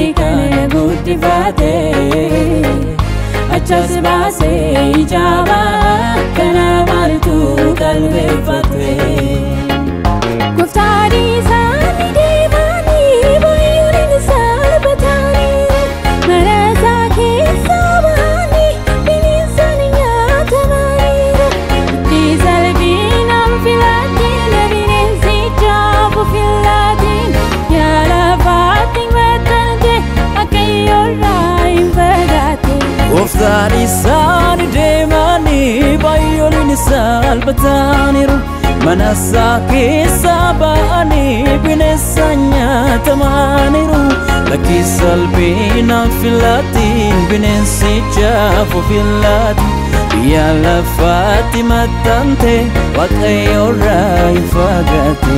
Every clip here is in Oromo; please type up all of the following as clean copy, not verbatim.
kana guddifate achas baase ijaba kana maaltu qalbeeffate Goftani saani deemani baay'uun salphatani marasa keessa baani bineensan nyaatamaniiru itti salphinaan filatiin bineensichaaf filatiin yaala faatiin maxxante akka yoorraa hin fagaate Goftani saani deemani baay'uun salphataniiru Manasa keessa baani bineensan nyaatamaniiru Lakki salphinaan filatiin bineensichaaf filatiin biyya lafaatti maxxante Waaqayyoorraa hin fagaate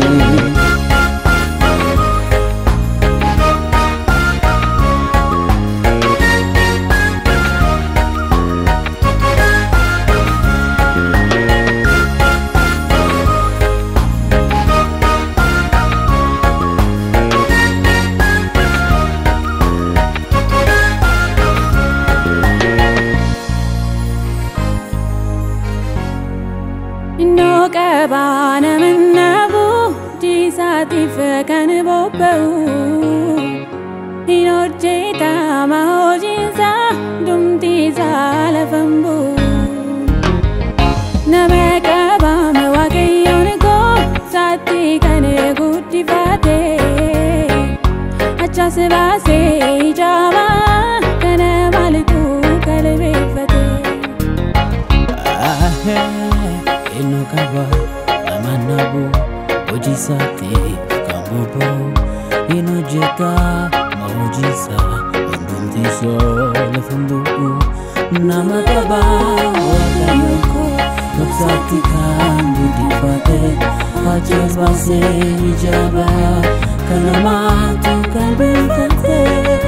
No cabana menabu disatif kan bobau Ino jeta mahojinsa dumti salafambu Nama kabam wakayon ko sati kan guddifate Achas baase ijaba kana maaltu qalbeeffate Eno kaba amanabu ojisate kambobo ino jeta maojisa ndumtiso lefunduku nama kaba wakayoko kapsati kambudifate achas base ijaba kana maaltu qalbeeffate